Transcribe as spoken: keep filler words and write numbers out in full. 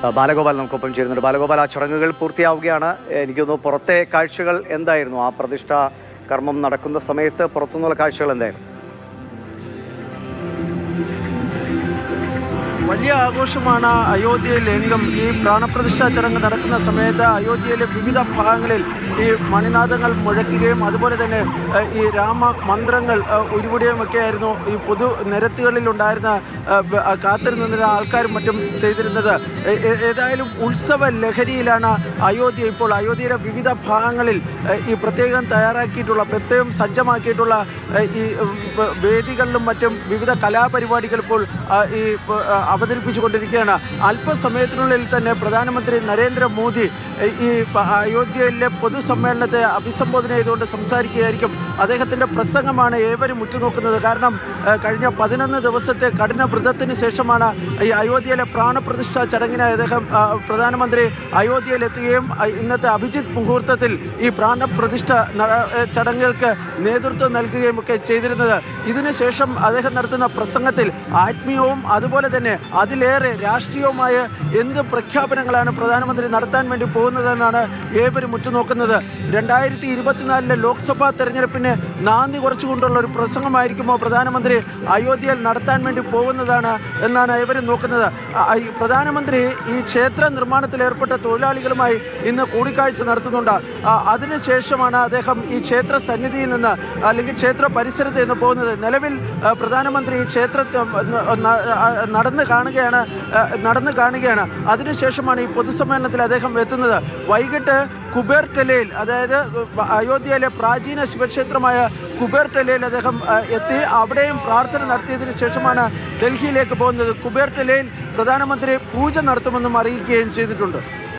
ബാലഗോപാൽ നമുക്കൊപ്പം ചേരുന്നുണ്ട്. ബാലഗോപാൽ, ആ ചടങ്ങുകൾ പൂർത്തിയാവുകയാണ്. എനിക്ക് തോന്നുന്നു പുറത്തെ കാഴ്ചകൾ എന്തായിരുന്നു? ആ പ്രതിഷ്ഠാ കർമ്മം നടക്കുന്ന സമയത്ത് പുറത്തുനിന്നുള്ള കാഴ്ചകൾ എന്തായിരുന്നു? വലിയ ആഘോഷമാണ് അയോധ്യയിൽ എങ്കും. ഈ പ്രാണപ്രതിഷ്ഠാ ചടങ്ങ് നടക്കുന്ന സമയത്ത് അയോധ്യയിലെ വിവിധ ഭാഗങ്ങളിൽ ഈ മണിനാദങ്ങൾ മുഴക്കുകയും അതുപോലെ തന്നെ ഈ രാമമന്ത്രങ്ങൾ ഉരുവിടുകയും ഒക്കെ ആയിരുന്നു ഈ പൊതു നിരത്തുകളിലുണ്ടായിരുന്ന കാത്തിരുന്ന ആൾക്കാരും മറ്റും ചെയ്തിരുന്നത്. ഏതായാലും ഉത്സവ ലഹരിയിലാണ് അയോധ്യ ഇപ്പോൾ. അയോധ്യയിലെ വിവിധ ഭാഗങ്ങളിൽ ഈ പ്രത്യേകം തയ്യാറാക്കിയിട്ടുള്ള പ്രത്യേകം സജ്ജമാക്കിയിട്ടുള്ള ഈ വേദികളിലും മറ്റും വിവിധ കലാപരിപാടികൾ ഇപ്പോൾ ഈ അവതരിപ്പിച്ചുകൊണ്ടിരിക്കുകയാണ്. അല്പസമയത്തിനുള്ളിൽ തന്നെ പ്രധാനമന്ത്രി നരേന്ദ്രമോദി ഈ അയോധ്യയിലെ പൊതുസമ്മേളനത്തെ അഭിസംബോധന ചെയ്തുകൊണ്ട് സംസാരിക്കുകയായിരിക്കും. അദ്ദേഹത്തിൻ്റെ പ്രസംഗമാണ് ഏവരും ഉറ്റുനോക്കുന്നത്. കാരണം കഴിഞ്ഞ പതിനൊന്ന് ദിവസത്തെ കഠിന വ്രതത്തിന് ശേഷമാണ് ഈ അയോധ്യയിലെ പ്രാണപ്രതിഷ്ഠാ ചടങ്ങിനായി അദ്ദേഹം പ്രധാനമന്ത്രി അയോധ്യയിലെത്തുകയും ഇന്നത്തെ അഭിജിത്ത് മുഹൂർത്തത്തിൽ ഈ പ്രാണപ്രതിഷ്ഠ ചടങ്ങുകൾക്ക് നേതൃത്വം നൽകുകയും ഒക്കെ ചെയ്തിരുന്നത്. ഇതിനുശേഷം അദ്ദേഹം നടത്തുന്ന പ്രസംഗത്തിൽ ആത്മീയവും അതുപോലെ തന്നെ അതിലേറെ രാഷ്ട്രീയവുമായ എന്ത് പ്രഖ്യാപനങ്ങളാണ് പ്രധാനമന്ത്രി നടത്താൻ വേണ്ടി പോകുന്നതെന്നാണ് ഏവരും ഉറ്റുനോക്കുന്നത്. രണ്ടായിരത്തി ഇരുപത്തിനാലിലെ ലോക്സഭാ തെരഞ്ഞെടുപ്പിന് നാന്ദി കുറച്ചുകൊണ്ടുള്ള ഒരു പ്രസംഗമായിരിക്കുമോ പ്രധാനമന്ത്രി അയോധ്യയിൽ നടത്താൻ വേണ്ടി പോകുന്നതാണ് എന്നാണ് ഏവരും നോക്കുന്നത്. പ്രധാനമന്ത്രി ഈ ക്ഷേത്ര നിർമ്മാണത്തിൽ ഏർപ്പെട്ട തൊഴിലാളികളുമായി ഇന്ന് കൂടിക്കാഴ്ച നടത്തുന്നുണ്ട്. അതിനുശേഷമാണ് അദ്ദേഹം ഈ ക്ഷേത്ര സന്നിധിയിൽ നിന്ന് അല്ലെങ്കിൽ ക്ഷേത്ര പരിസരത്ത് നിന്ന് പോകുന്നത്. നിലവിൽ പ്രധാനമന്ത്രി ക്ഷേത്ര നടന്ന് കാണുകയാണ് നടന്ന് കാണുകയാണ് അതിനുശേഷമാണ് ഈ പൊതുസമ്മേളനത്തിൽ അദ്ദേഹം എത്തുന്നത്. വൈകിട്ട് കുബേർ ടെലയിൽ, അതായത് അയോധ്യയിലെ പ്രാചീന ശിവക്ഷേത്രമായ കുബേർ ടെലയിൽ അദ്ദേഹം എത്തി അവിടെയും പ്രാർത്ഥന നടത്തിയതിനു ശേഷമാണ് ഡൽഹിയിലേക്ക് പോകുന്നത്. കുബേർ ടെലയിൽ പ്രധാനമന്ത്രി പൂജ നടത്തുമെന്നും അറിയിക്കുകയും ചെയ്തിട്ടുണ്ട്.